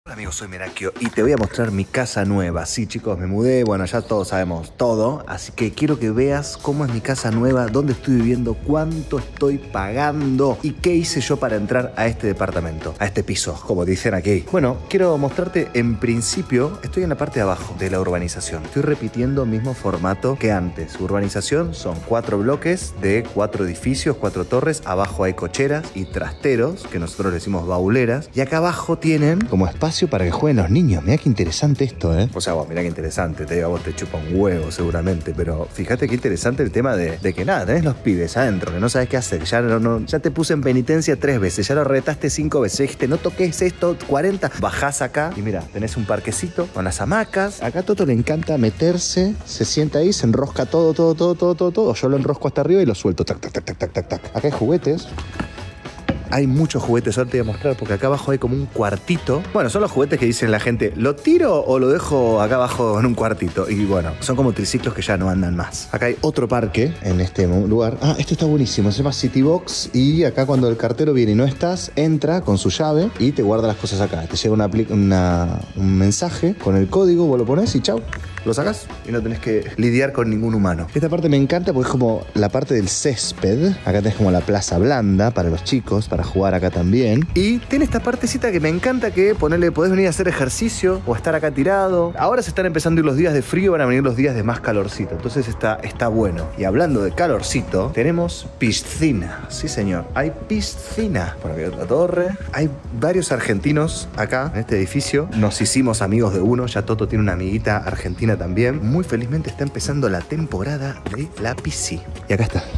Hola amigos, soy Merakio y te voy a mostrar mi casa nueva. Sí chicos, me mudé, bueno ya todos sabemos todo, así que quiero que veas cómo es mi casa nueva, dónde estoy viviendo, cuánto estoy pagando y qué hice yo para entrar a este departamento, a este piso, como dicen aquí. Bueno, quiero mostrarte en principio, estoy en la parte de abajo de la urbanización. Estoy repitiendo el mismo formato que antes. Urbanización son 4 bloques de 4 edificios, 4 torres, abajo hay cocheras y trasteros, que nosotros le decimos bauleras, y acá abajo tienen como espacio para que jueguen los niños. Mirá qué interesante esto, ¿eh? O sea, vos, mirá qué interesante. Te digo, a vos te chupa un huevo seguramente, pero fíjate qué interesante el tema de que nada, tenés los pibes adentro, que no sabes qué hacer. Ya te puse en penitencia 3 veces, ya lo retaste 5 veces. Dijiste, no toques esto, 40. Bajás acá y mira, tenés un parquecito con las hamacas. Acá a Toto le encanta meterse, se sienta ahí, se enrosca todo. Yo lo enrosco hasta arriba y lo suelto. Tac. Acá hay juguetes. Hay muchos juguetes, ahora te voy a mostrar porque acá abajo hay como un cuartito. Bueno, son los juguetes que dicen la gente, ¿lo tiro o lo dejo acá abajo en un cuartito? Y bueno, son como triciclos que ya no andan más. Acá hay otro parque en este lugar. Ah, este está buenísimo, se llama City Box y acá cuando el cartero viene y no estás, entra con su llave y te guarda las cosas acá. Te llega un mensaje con el código, vos lo pones y chau. Lo sacas y no tenés que lidiar con ningún humano. Esta parte me encanta porque es como la parte del césped. Acá tenés como la plaza blanda para los chicos, para jugar acá también. Y tiene esta partecita que me encanta que podés venir a hacer ejercicio o estar acá tirado. Ahora se están empezando a ir los días de frío, van a venir los días de más calorcito. Entonces está bueno. Y hablando de calorcito, tenemos piscina. Sí, señor. Hay piscina. Por aquí otra torre. Hay varios argentinos acá en este edificio. Nos hicimos amigos de uno. Ya Toto tiene una amiguita argentina también. Muy felizmente está empezando la temporada de la PC. Y acá está.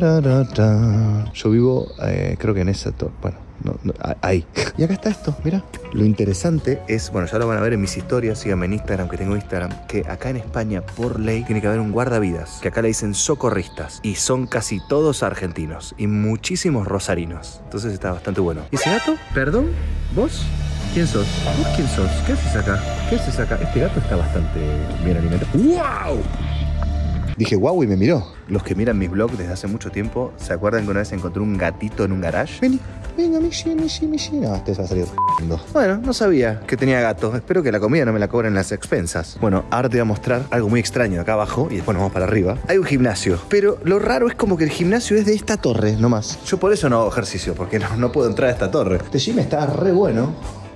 Yo vivo, creo que en esa torre. Bueno, ahí. Y acá está esto, mira. Lo interesante es, bueno, ya lo van a ver en mis historias, síganme en Instagram, que tengo Instagram, que acá en España, por ley, tiene que haber un guardavidas, que acá le dicen socorristas, y son casi todos argentinos, y muchísimos rosarinos. Entonces está bastante bueno. ¿Y ese gato? ¿Perdón? ¿Vos? ¿Quién sos? ¿Vos quién sos? ¿Qué haces acá? ¿Qué haces acá? Este gato está bastante bien alimentado. ¡Wow! Dije wow y me miró. Los que miran mis vlogs desde hace mucho tiempo, ¿se acuerdan que una vez encontré un gatito en un garage? Venga, Michi. No, este va a salir r***ando. Bueno, no sabía que tenía gato. Espero que la comida no me la cobren las expensas. Bueno, ahora te voy a mostrar algo muy extraño acá abajo y después nos vamos para arriba. Hay un gimnasio, pero lo raro es como que el gimnasio es de esta torre nomás. Yo por eso no hago ejercicio, porque no puedo entrar a esta torre. Este gym está re bueno.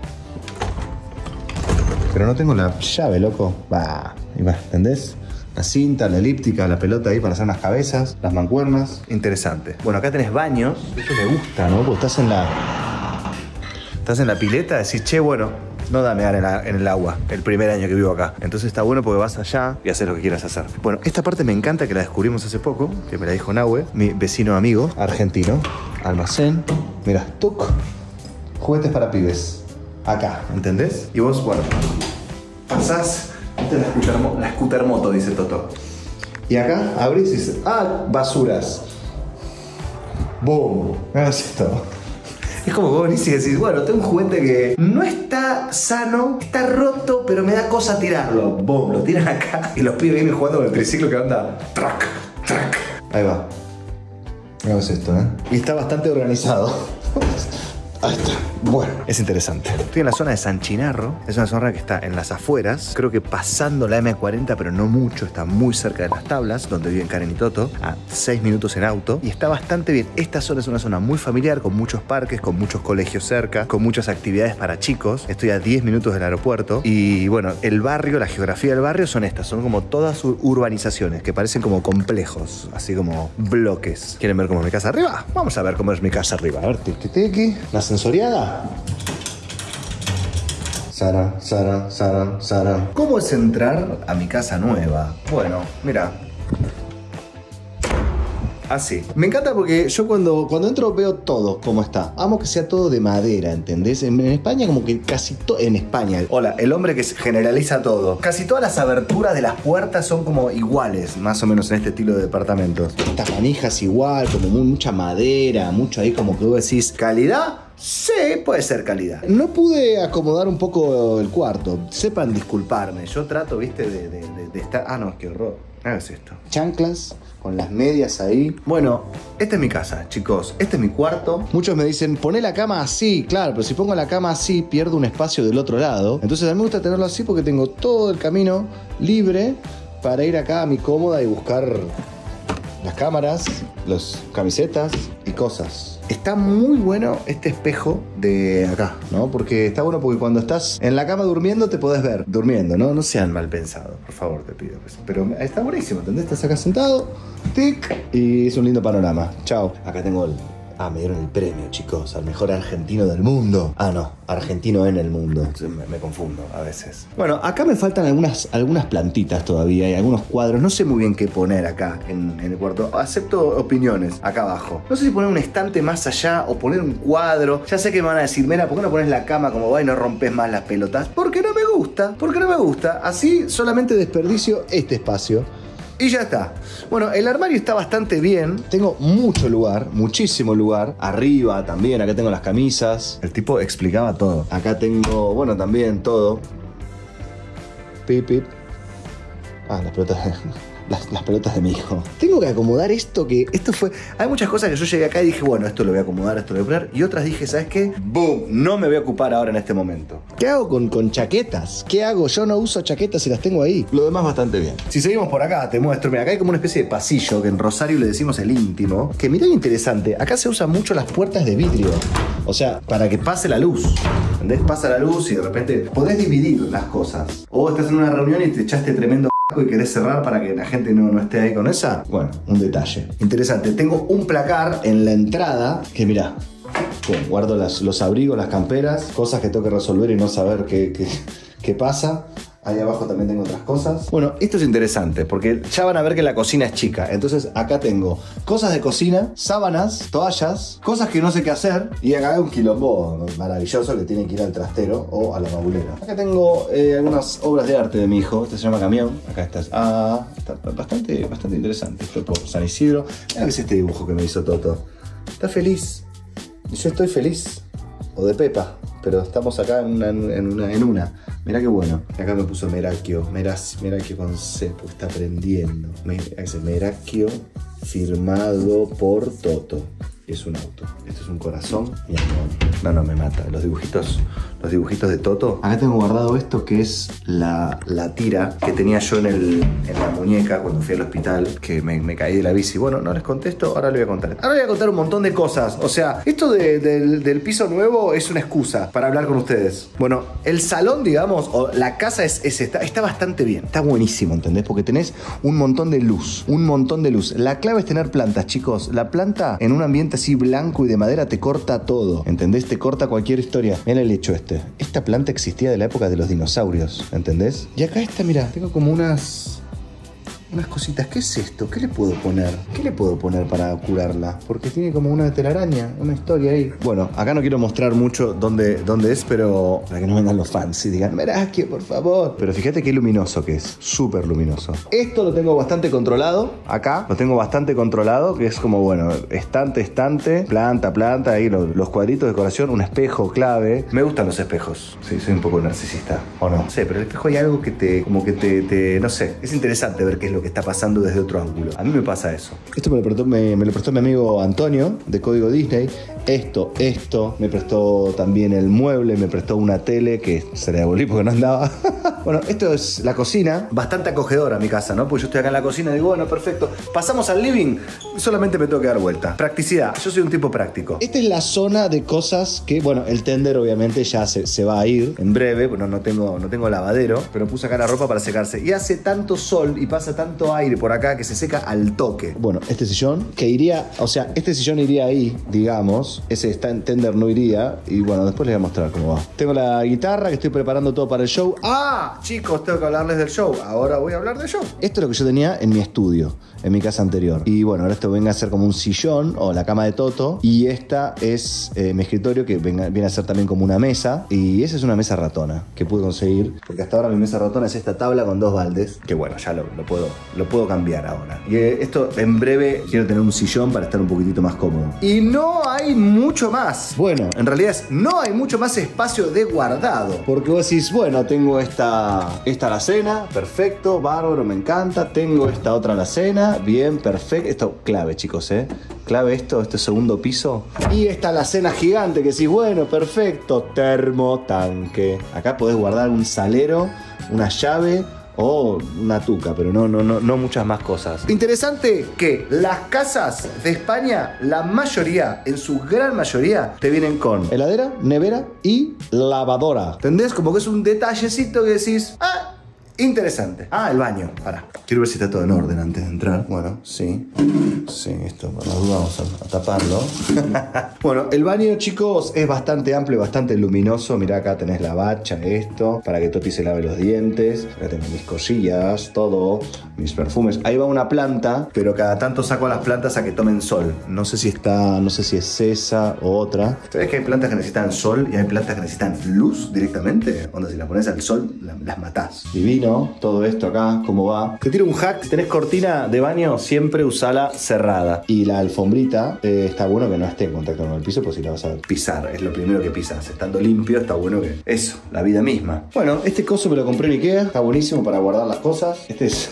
Pero no tengo la llave, loco. ¿Entendés? La cinta, la elíptica, la pelota ahí para hacer unas cabezas, las mancuernas. Interesante. Bueno, acá tenés baños. Eso me gusta, ¿no? Porque estás en la pileta, decís, che, bueno, no da mear en el agua el primer año que vivo acá. Entonces está bueno porque vas allá y haces lo que quieras hacer. Bueno, esta parte me encanta, que la descubrimos hace poco, que me la dijo Nahue, mi vecino amigo argentino. Almacén. Mirá, tuc. Juguetes para pibes. Acá, ¿entendés? Y vos, bueno, pasás. Esta es la scooter moto, dice Toto. Y acá abrís y dices, basuras. Boom. Es esto. Es como vos venís y decís, bueno, tengo un juguete que no está sano, está roto, pero me da cosa tirarlo. Boom, lo tiran acá y los pibes vienen jugando con el triciclo que anda track. Ahí va. Veamos esto, ¿eh? Y está bastante organizado. Ahí está. Bueno, es interesante. Estoy en la zona de San Chinarro. Es una zona que está en las afueras. Creo que pasando la M40, pero no mucho. Está muy cerca de las tablas, donde viven Karen y Toto. A 6 minutos en auto. Y está bastante bien. Esta zona es una zona muy familiar, con muchos parques, con muchos colegios cerca, con muchas actividades para chicos. Estoy a 10 minutos del aeropuerto. Y bueno, el barrio, la geografía del barrio son estas. Son como todas urbanizaciones que parecen como complejos. Así como bloques. ¿Quieren ver cómo es mi casa arriba? Vamos a ver cómo es mi casa arriba. A ver, tiki. La sensoriada. Sara. ¿Cómo es entrar a mi casa nueva? Bueno, mira. Así. Me encanta porque yo cuando entro veo todo como está. Amo que sea todo de madera, ¿entendés? En España como que casi todo... En España. Hola, el hombre que generaliza todo. Casi todas las aberturas de las puertas son como iguales, más o menos en este estilo de departamentos. Estas manijas igual, como mucha madera, mucho ahí como que vos decís, ¿calidad? Sí, puede ser calidad. No pude acomodar un poco el cuarto. Sepan disculparme. Yo trato, viste, de estar... Ah, no, qué horror. Hagas esto. Chanclas. Con las medias ahí. Bueno, esta es mi casa, chicos. Este es mi cuarto. Muchos me dicen, poné la cama así. Claro, pero si pongo la cama así, pierdo un espacio del otro lado. Entonces a mí me gusta tenerlo así porque tengo todo el camino libre para ir acá a mi cómoda y buscar las cámaras, las camisetas y cosas. Está muy bueno este espejo de acá, ¿no? Porque está bueno porque cuando estás en la cama durmiendo te podés ver durmiendo, ¿no? No sean mal pensados, por favor, te pido. Pero está buenísimo, ¿entendés? Estás acá sentado, tic, y es un lindo panorama. Chao. Acá tengo el... Ah, me dieron el premio, chicos, al mejor argentino del mundo. Ah, no, argentino en el mundo. Me confundo a veces. Bueno, acá me faltan algunas plantitas todavía y algunos cuadros. No sé muy bien qué poner acá en el cuarto. Acepto opiniones acá abajo. No sé si poner un estante más allá o poner un cuadro. Ya sé que me van a decir, mira, ¿por qué no pones la cama como va y no rompes más las pelotas? Porque no me gusta, porque no me gusta. Así solamente desperdicio este espacio. Y ya está. Bueno, el armario está bastante bien. Tengo mucho lugar, muchísimo lugar. Arriba también, acá tengo las camisas. El tipo explicaba todo. Acá tengo, bueno, también todo. Pip, pip. Ah, las pelotas... Las pelotas de mi hijo. Tengo que acomodar esto que... Esto fue... Hay muchas cosas que yo llegué acá y dije, bueno, esto lo voy a acomodar, esto lo voy a poner. Y otras dije, ¿sabes qué? ¡Boom! No me voy a ocupar ahora en este momento. ¿Qué hago con chaquetas? ¿Qué hago? Yo no uso chaquetas y las tengo ahí. Lo demás bastante bien. Si seguimos por acá, te muestro. Mira, acá hay como una especie de pasillo que en Rosario le decimos el íntimo. Que mirá interesante. Acá se usan mucho las puertas de vidrio. O sea, para que pase la luz. ¿Entendés? Pasa la luz y de repente podés dividir las cosas. O estás en una reunión y te echaste tremendo y querés cerrar para que la gente no esté ahí con esa. Bueno, un detalle interesante. Tengo un placar en la entrada que mirá, guardo los abrigos, las camperas, cosas que tengo que resolver y no saber qué pasa. Ahí abajo también tengo otras cosas. Bueno, esto es interesante porque ya van a ver que la cocina es chica. Entonces acá tengo cosas de cocina, sábanas, toallas, cosas que no sé qué hacer. Y acá hay un quilombo maravilloso que tiene que ir al trastero o a la babulera. Acá tengo algunas obras de arte de mi hijo. Este se llama Camión. Acá está. Ah, está bastante interesante. Esto por San Isidro. Mira que es este dibujo que me hizo Toto. Está feliz. Y yo estoy feliz. O de Pepa. Pero estamos acá en una. Mirá qué bueno. Acá me puso Merakio. Merakio con C, porque está aprendiendo. Merakio firmado por Toto. Es un auto. Esto es un corazón. Y no, me mata. Los dibujitos de Toto. Acá tengo guardado esto que es la tira que tenía yo en la muñeca cuando fui al hospital, que me caí de la bici. Bueno, no les contesto, ahora les voy a contar. Ahora voy a contar un montón de cosas. O sea, esto del piso nuevo es una excusa para hablar con ustedes. Bueno, el salón, digamos, o la casa está bastante bien. Está buenísimo, ¿entendés? Porque tenés un montón de luz. Un montón de luz. La clave es tener plantas, chicos. La planta en un ambiente así blanco y de madera te corta todo, ¿entendés? Te corta cualquier historia. Mira el hecho este. Esta planta existía de la época de los dinosaurios, ¿entendés? Y acá está, mira, tengo como unas cositas. ¿Qué es esto? ¿Qué le puedo poner? ¿Qué le puedo poner para curarla? Porque tiene como una telaraña, una historia ahí. Bueno, acá no quiero mostrar mucho dónde es, pero para que no vengan los fans y digan, Merakio, por favor. Pero fíjate qué luminoso que es. Súper luminoso. Esto lo tengo bastante controlado. Acá lo tengo bastante controlado, que es como, bueno, estante, planta, ahí los cuadritos de decoración, un espejo clave. Me gustan los espejos. Sí, soy un poco narcisista, ¿o no? No sé, pero el espejo hay algo que te no sé. Es interesante ver qué es lo que está pasando desde otro ángulo. A mí me pasa eso. Esto me lo prestó mi amigo Antonio de Código Disney. Esto me prestó también el mueble, me prestó una tele que se le devolví porque no andaba. Bueno, esto es la cocina. Bastante acogedora mi casa, ¿no? Porque yo estoy acá en la cocina y digo, bueno, perfecto. Pasamos al living, solamente me tengo que dar vuelta. Practicidad, yo soy un tipo práctico. Esta es la zona de cosas que, bueno, el tender obviamente ya se va a ir en breve. Bueno, no tengo lavadero, pero puse acá la ropa para secarse. Y hace tanto sol y pasa tanto aire por acá que se seca al toque. Bueno, este sillón que iría, o sea, este sillón iría ahí, digamos. Ese tender no iría. Y bueno, después les voy a mostrar cómo va. Tengo la guitarra que estoy preparando todo para el show. ¡Ah! Chicos, tengo que hablarles del show. Ahora voy a hablar del show. Esto es lo que yo tenía en mi estudio, en mi casa anterior. Y bueno, ahora esto venga a ser como un sillón o la cama de Toto. Y esta es mi escritorio que viene a ser también como una mesa. Y esa es una mesa ratona que pude conseguir. Porque hasta ahora mi mesa ratona es esta tabla con 2 baldes. Que bueno, ya lo puedo cambiar ahora. Y esto en breve quiero tener un sillón para estar un poquitito más cómodo. Y no hay mucho más. Bueno, en realidad no hay mucho más espacio de guardado. Porque vos decís, bueno, tengo esta esta alacena, perfecto, bárbaro, me encanta. Tengo esta otra alacena, bien, perfecto. Esto, clave, chicos, clave esto, este segundo piso. Y esta alacena gigante que sí, bueno, perfecto. Termotanque. Acá podés guardar un salero, una llave o una tuca, pero no muchas más cosas. Interesante que las casas de España, la mayoría, en su gran mayoría, te vienen con heladera, nevera y lavadora. ¿Entendés? Como que es un detallecito que decís, interesante. El baño. Pará. Quiero ver si está todo en orden antes de entrar. Bueno, sí. Sí, esto por las dudas vamos a taparlo. Bueno, el baño, chicos, es bastante amplio, bastante luminoso. Mirá, acá tenés la bacha, esto, para que Toti se lave los dientes. Acá tenés mis cosillas, todo, mis perfumes. Ahí va una planta, pero cada tanto saco a las plantas a que tomen sol. No sé si es esa o otra. ¿Sabés que hay plantas que necesitan sol y hay plantas que necesitan luz directamente? Onda, si las pones al sol, las matás. Divino, todo esto acá, ¿cómo va? Te tiro un hack. Si tenés cortina de baño, siempre usala cerrada. Y la alfombrita, está bueno que no esté en contacto con el piso, pues si la vas a pisar, es lo primero que pisas. Estando limpio, está bueno que... Eso, la vida misma. Bueno, este coso me lo compré en Ikea. Está buenísimo para guardar las cosas. Este es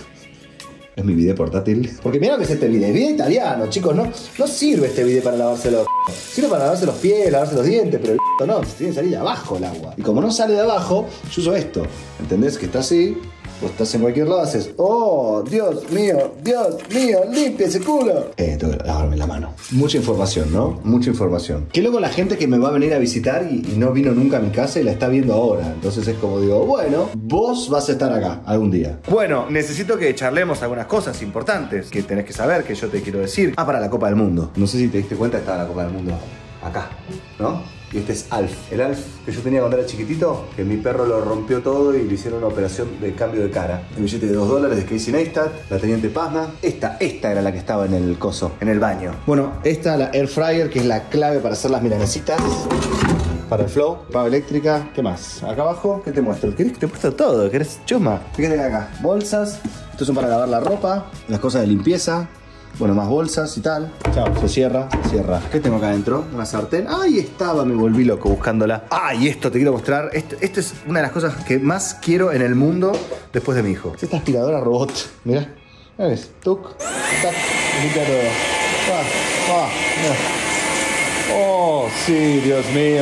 mi bidet portátil. Porque mirá lo que es este bidet. Bidet italiano, chicos. No sirve este bidet para lavarse los... Sirve para lavarse los pies, lavarse los dientes, pero el no. Tiene que salir de abajo el agua. Y como no sale de abajo, yo uso esto. ¿Entendés? Que está así. Vos estás en cualquier lado, haces, ¡oh, Dios mío, limpia ese culo! Tengo que lavarme la mano. Mucha información, ¿no? Mucha información. Qué loco la gente que me va a venir a visitar y no vino nunca a mi casa y la está viendo ahora. Entonces es como digo, bueno, vos vas a estar acá algún día. Bueno, necesito que charlemos algunas cosas importantes que tenés que saber, que yo te quiero decir. Para la Copa del Mundo. No sé si te diste cuenta, estaba la Copa del Mundo acá, ¿no? Y este es Alf. El Alf que yo tenía cuando era chiquitito, que mi perro lo rompió todo y le hicieron una operación de cambio de cara. El billete de $2 de Casey Neistat, la Teniente Pasma. Esta era la que estaba en el coso, en el baño. Bueno, esta, la Air Fryer, que es la clave para hacer las milanesitas. Para el flow, pava eléctrica, ¿qué más? Acá abajo, ¿qué te muestro? ¿Querés que te muestro todo? ¿Querés chuma? Fíjate acá, bolsas. Estos son para lavar la ropa, las cosas de limpieza. Bueno, más bolsas y tal. Chao, se cierra. ¿Qué tengo acá adentro? Una sartén. Ahí estaba, me volví loco buscándola. Y esto te quiero mostrar. Esto es una de las cosas que más quiero en el mundo después de mi hijo. Es esta aspiradora robot. Mirá. ¿Ves? Tuc. Tac. Limpia todo. Mirá. Oh, sí, Dios mío.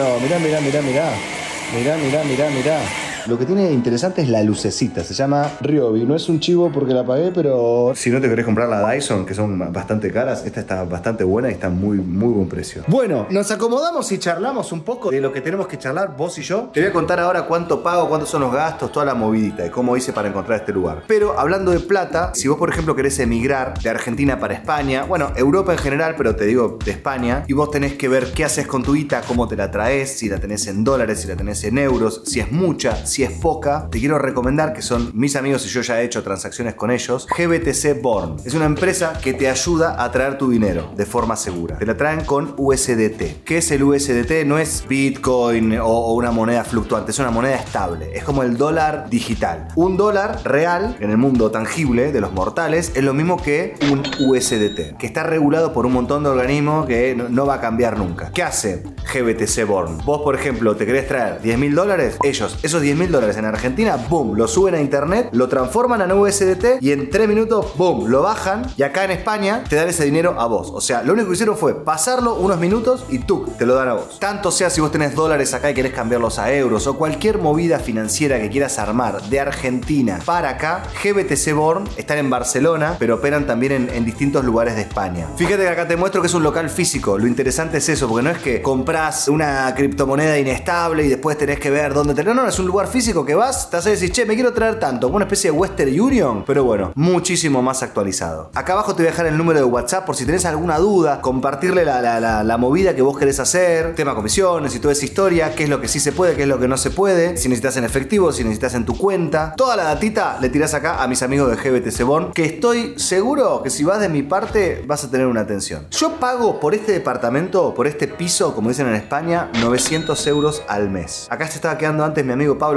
Mirá. Lo que tiene interesante es la lucecita. Se llama Ryobi. No es un chivo porque la pagué, pero... Si no te querés comprar la Dyson, que son bastante caras, esta está bastante buena y está muy buen precio. Bueno, nos acomodamos y charlamos un poco de lo que tenemos que charlar vos y yo. Te voy a contar ahora cuánto pago, cuántos son los gastos, toda la movidita y cómo hice para encontrar este lugar. Pero hablando de plata, si vos por ejemplo querés emigrar de Argentina para España, bueno, Europa en general, pero te digo de España, y vos tenés que ver qué haces con tu guita, cómo te la traes, si la tenés en dólares, si la tenés en euros, si es mucha, si es poca, te quiero recomendar, que son mis amigos y yo ya he hecho transacciones con ellos, GBTC Born. Es una empresa que te ayuda a traer tu dinero de forma segura. Te la traen con USDT. ¿Qué es el USDT? No es Bitcoin o una moneda fluctuante, es una moneda estable. Es como el dólar digital. Un dólar real en el mundo tangible de los mortales es lo mismo que un USDT, que está regulado por un montón de organismos que no va a cambiar nunca. ¿Qué hace GBTC Born? Vos, por ejemplo, te querés traer $10.000, ellos, esos $10.000 en Argentina, boom, lo suben a internet, lo transforman en USDT y en 3 minutos, boom, lo bajan y acá en España te dan ese dinero a vos. O sea, lo único que hicieron fue pasarlo unos minutos y tú te lo dan a vos. Tanto sea si vos tenés dólares acá y querés cambiarlos a euros o cualquier movida financiera que quieras armar de Argentina para acá, GBTC Born están en Barcelona, pero operan también en distintos lugares de España. Fíjate que acá te muestro que es un local físico. Lo interesante es eso, porque no es que compras una criptomoneda inestable y después tenés que ver dónde tenés. No, es un lugar físico que vas, te haces decir, che, me quiero traer tanto, como una especie de Western Union, pero bueno, muchísimo más actualizado. Acá abajo te voy a dejar el número de WhatsApp por si tenés alguna duda, compartirle la movida que vos querés hacer, tema comisiones y toda esa historia, qué es lo que sí se puede, qué es lo que no se puede, si necesitas en efectivo, si necesitas en tu cuenta. Toda la datita le tirás acá a mis amigos de GBTC Born, que estoy seguro que si vas de mi parte vas a tener una atención. Yo pago por este departamento, por este piso, como dicen en España, 900 euros al mes. Acá se estaba quedando antes mi amigo Pablo,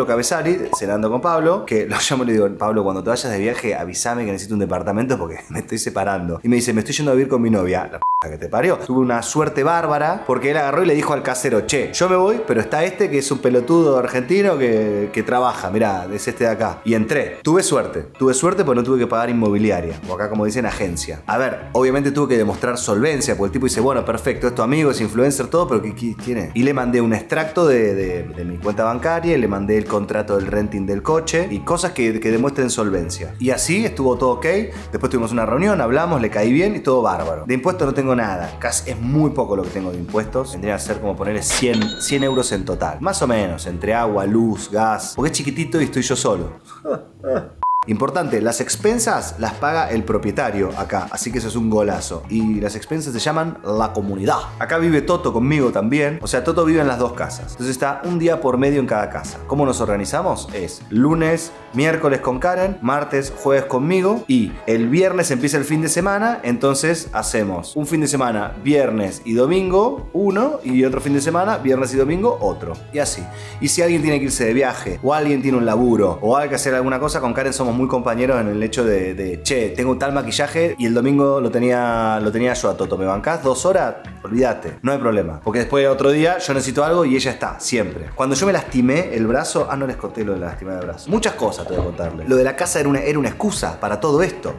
Cabezzari, cenando con Pablo, que lo llamo y le digo, Pablo, cuando te vayas de viaje, avísame que necesito un departamento porque me estoy separando. Y me dice, me estoy yendo a vivir con mi novia. La p*** que te parió. Tuve una suerte bárbara porque él agarró y le dijo al casero, che, yo me voy, pero está este que es un pelotudo argentino que trabaja, mirá, es este de acá. Y entré. Tuve suerte porque no tuve que pagar inmobiliaria, o acá como dicen, agencia. A ver, obviamente tuve que demostrar solvencia, porque el tipo dice, bueno, perfecto, es tu amigo, es influencer, todo, pero ¿quién es? Y le mandé un extracto de mi cuenta bancaria, y le mandé el contrato del renting del coche y cosas que demuestren solvencia. Y así estuvo todo ok. Después tuvimos una reunión, hablamos, le caí bien y todo bárbaro. De impuestos no tengo nada, casi es muy poco lo que tengo de impuestos. Tendría que ser como ponerle 100 euros en total, más o menos, entre agua, luz, gas, porque es chiquitito y estoy yo solo. Importante, las expensas las paga el propietario acá, así que eso es un golazo. Y las expensas se llaman la comunidad. Acá vive Toto conmigo también, o sea, Toto vive en las dos casas. Entonces está un día por medio en cada casa. ¿Cómo nos organizamos? Es lunes, miércoles con Karen, martes, jueves conmigo, y el viernes empieza el fin de semana, entonces hacemos un fin de semana, viernes y domingo, uno, y otro fin de semana, viernes y domingo, otro. Y así. Y si alguien tiene que irse de viaje, o alguien tiene un laburo, o hay que hacer alguna cosa, con Karen somos muy compañeros en el hecho de che, tengo tal maquillaje y el domingo lo tenía yo a Toto, ¿me bancás 2 horas? Olvídate, no hay problema, porque después otro día yo necesito algo y ella está, siempre. Cuando yo me lastimé el brazo, no les conté lo de la lastimada del brazo, muchas cosas te voy a contarles. Lo de la casa era una excusa para todo esto.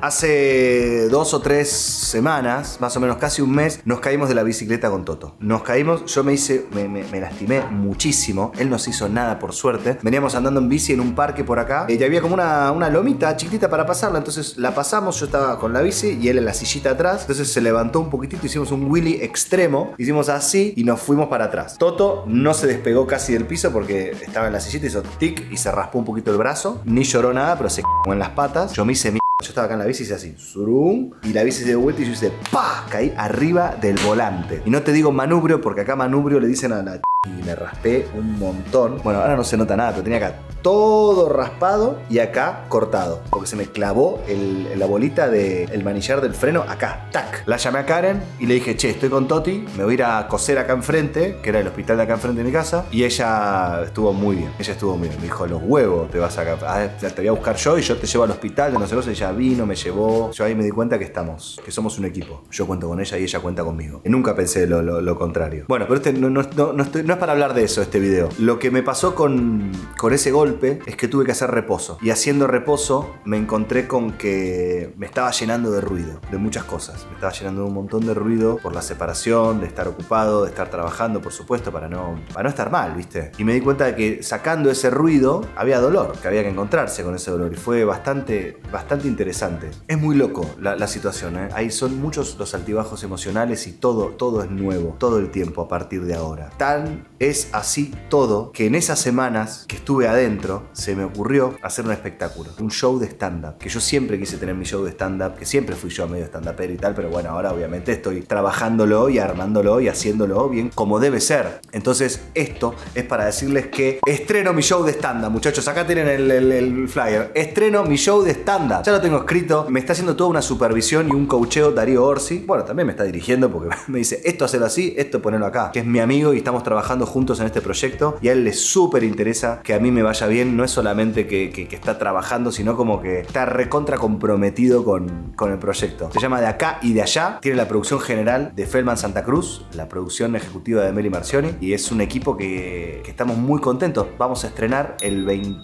Hace 2 o 3 semanas, más o menos casi un mes, nos caímos de la bicicleta con Toto. Nos caímos, yo me lastimé muchísimo, él no se hizo nada por suerte. Veníamos andando en bici en un parque por acá y había como una lomita chiquitita para pasarla, entonces la pasamos, yo estaba con la bici y él en la sillita atrás, entonces se levantó un poquitito, hicimos un wheelie extremo, hicimos así y nos fuimos para atrás. Toto no se despegó casi del piso porque estaba en la sillita, hizo tic y se raspó un poquito el brazo, ni lloró nada, pero se cagó en las patas. Yo me hice yo estaba acá en la bici y hice así, zurum, y la bici se dio vuelta y yo hice ¡pah! Caí arriba del volante. Y no te digo manubrio porque acá manubrio le dicen a la y me raspé un montón. Bueno, ahora no se nota nada, pero tenía acá todo raspado y acá cortado, porque se me clavó la bolita del manillar del freno acá, tac. La llamé a Karen y le dije, che, estoy con Toti, me voy a ir a coser acá enfrente, que era el hospital de acá enfrente de mi casa, y ella estuvo muy bien, me dijo, los huevos te vas a te voy a buscar yo y yo te llevo al hospital de no sé qué. Ella vino, me llevó, yo ahí me di cuenta que somos un equipo, yo cuento con ella y ella cuenta conmigo, y nunca pensé lo contrario. Bueno, pero no es para hablar de eso este video. Lo que me pasó con ese golpe es que tuve que hacer reposo, y haciendo reposo me encontré con que me estaba llenando de ruido, de muchas cosas. Me estaba llenando de un montón de ruido por la separación, de estar ocupado, de estar trabajando, por supuesto, para no estar mal, ¿viste? Y me di cuenta de que sacando ese ruido había dolor, que había que encontrarse con ese dolor, y fue bastante interesante. Es muy loco la situación, ¿eh? Ahí son muchos los altibajos emocionales y todo es nuevo, todo el tiempo a partir de ahora. Tan es así todo que en esas semanas que estuve adentro se me ocurrió hacer un espectáculo, un show de stand-up, que yo siempre quise tener mi show de stand-up, que siempre fui yo medio stand-upero y tal, pero bueno, ahora obviamente estoy trabajándolo y armándolo y haciéndolo bien como debe ser. Entonces esto es para decirles que estreno mi show de stand-up, muchachos. Acá tienen el flyer. Estreno mi show de stand-up. Ya lo tengo escrito, me está haciendo toda una supervisión y un coacheo Darío Orsi. Bueno, también me está dirigiendo porque me dice, esto hacelo así, esto ponelo acá, que es mi amigo y estamos trabajando juntos en este proyecto, y a él le súper interesa que a mí me vaya bien. No es solamente que está trabajando, sino como que está recontra comprometido con el proyecto. Se llama De Acá y de Allá, tiene la producción general de Feldman Santa Cruz, la producción ejecutiva de Meli Marcioni, y es un equipo que estamos muy contentos. Vamos a estrenar el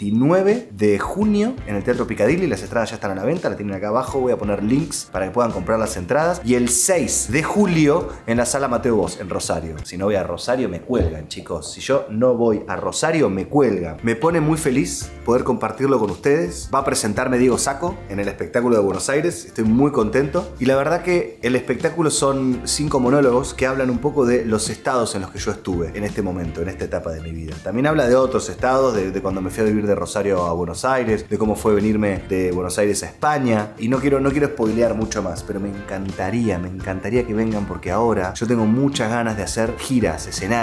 29 de junio en el Teatro Picadilly. Las entradas ya están a la venta, la tienen acá abajo, voy a poner links para que puedan comprar las entradas. Y el 6 de julio en la Sala Mateo Bosch, en Rosario. Si no voy a Rosario me cuelgan, chicos. Si yo no voy a Rosario me cuelgan. Me pone muy feliz poder compartirlo con ustedes. Va a presentarme Diego Sacco en el espectáculo de Buenos Aires, estoy muy contento. Y la verdad que el espectáculo son 5 monólogos que hablan un poco de los estados en los que yo estuve en este momento, en esta etapa de mi vida. También habla de otros estados, de cuando me fui a vivir de Rosario a Buenos Aires, de cómo fue venirme de Buenos Aires a España. Y no quiero spoilear mucho más, pero me encantaría que vengan, porque ahora yo tengo muchas ganas de hacer giras, escenarios,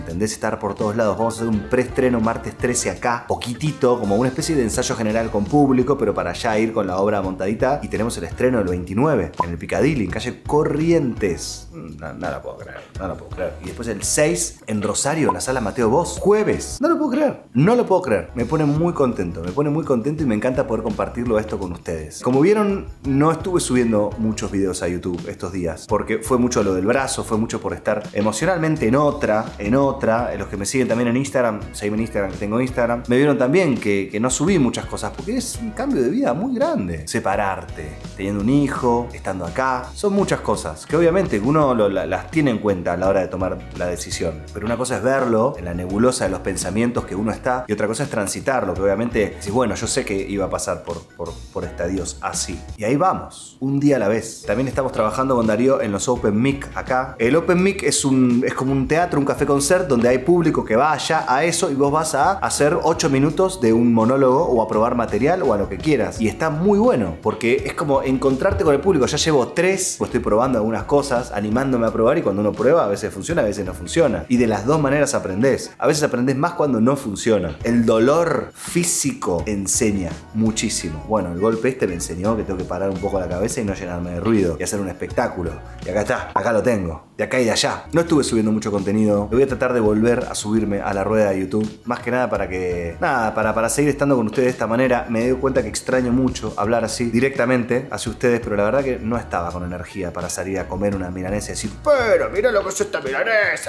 ¿entendés? Estar por todos lados. Vamos a hacer un preestreno martes 13 acá, poquitito, como una especie de ensayo general con público, pero para ya ir con la obra montadita. Y tenemos el estreno el 29 en el Piccadilly, en calle Corrientes. No la puedo creer, no la puedo creer. Y después el 6 en Rosario, en la sala Mateo Bosch, jueves. No lo puedo creer, no lo puedo creer. Me pone muy contento y me encanta poder compartirlo esto con ustedes. Como vieron, no estuve subiendo muchos videos a YouTube estos días, porque fue mucho lo del brazo, fue mucho por estar emocionalmente en otra. Los que me siguen también en Instagram, seguime en Instagram, que tengo Instagram, me vieron también que no subí muchas cosas, porque es un cambio de vida muy grande. Separarte, teniendo un hijo, estando acá, son muchas cosas que obviamente uno las tiene en cuenta a la hora de tomar la decisión. Pero una cosa es verlo en la nebulosa de los pensamientos que uno está, y otra cosa es transitarlo, que obviamente decís, bueno, yo sé que iba a pasar por estadios así. Y ahí vamos, un día a la vez. También estamos trabajando con Darío en los Open Mic acá. El Open Mic es como un teatro, un café concert, donde hay público que va allá a eso y vos vas a hacer 8 minutos de un monólogo o a probar material o a lo que quieras. Y está muy bueno, porque es como encontrarte con el público. Ya llevo 3, estoy probando algunas cosas, animándome a probar, y cuando uno prueba a veces funciona, a veces no funciona. Y de las dos maneras aprendés. A veces aprendés más cuando no funciona. El dolor físico enseña muchísimo. Bueno, el golpe este me enseñó que tengo que parar un poco la cabeza y no llenarme de ruido y hacer un espectáculo. Y acá está, acá lo tengo, de acá y de allá. No estuve subiendo mucho contenido. Voy a tratar de volver a subirme a la rueda de YouTube, más que nada para seguir estando con ustedes de esta manera. Me doy cuenta que extraño mucho hablar así directamente hacia ustedes, pero la verdad que no estaba con energía para salir a comer una milanesa y decir, pero mira lo que es esta milanesa,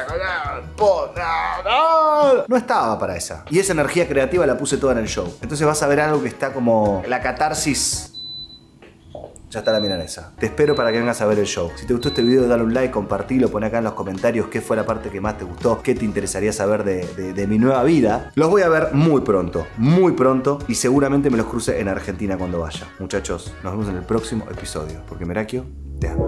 no estaba para esa. Y esa energía creativa la puse toda en el show. Entonces vas a ver algo que está como la catarsis. Ya está la milanesa. Te espero para que vengas a ver el show. Si te gustó este video, dale un like, compartilo, pon acá en los comentarios qué fue la parte que más te gustó, qué te interesaría saber de mi nueva vida. Los voy a ver muy pronto, y seguramente me los cruce en Argentina cuando vaya. Muchachos, nos vemos en el próximo episodio, porque Merakio te ama.